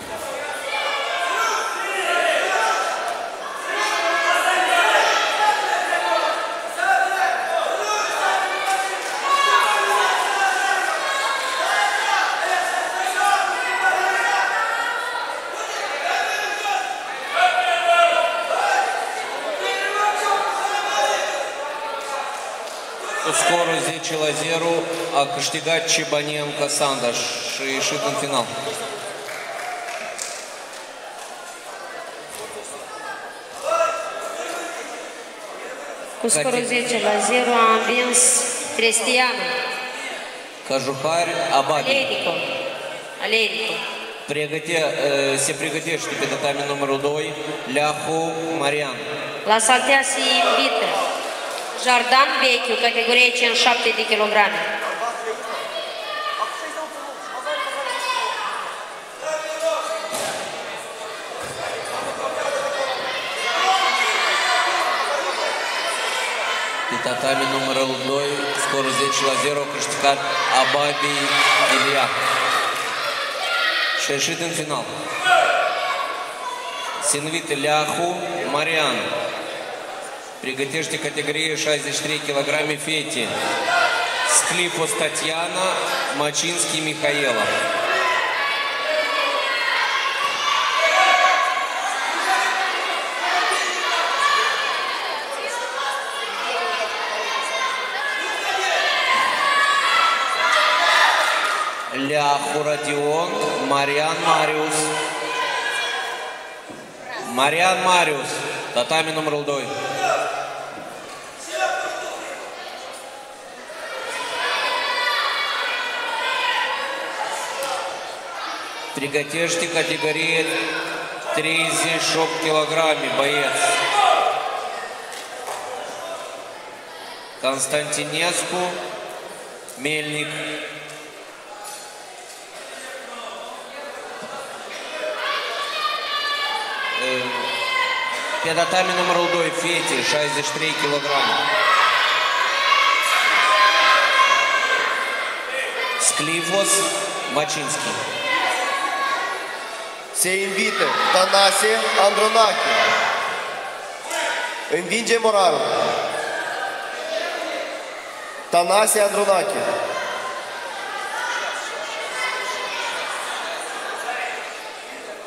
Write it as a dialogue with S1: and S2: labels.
S1: Cu scorul 10-0 a câștigat Cibanenko Sanda și a ieșit în final.
S2: Cu scorul 10-0 a învins Cristiano.
S1: Cajuhari Abadi.
S2: Alerico.
S1: Se pregătește pe tatami numărul 2, Leahu Marian.
S2: La saltea se invită Jardan Vechiu, categorie 57 de kilograme.
S1: Pe tatami numărul 2, scorul 10-0, a câștigat Abadi Ilia. Și a ieșit în final. Se invită Leahu Marian. Pregătește categorie 63 kg fete. Sklifos Tatiana, Macinski Mihaela. Leahu Radion, Marian Marius. Marian Marius, tatami numărul 2. Pregătește categorie 38 kg, băieț. Constantinescu, Melnic. Pe tatami numărul 2, fete, 63 kg. Sklifos, Macinski.
S3: Se invită Tănase Andronache. Învinge Moraru. Tănase Andronache.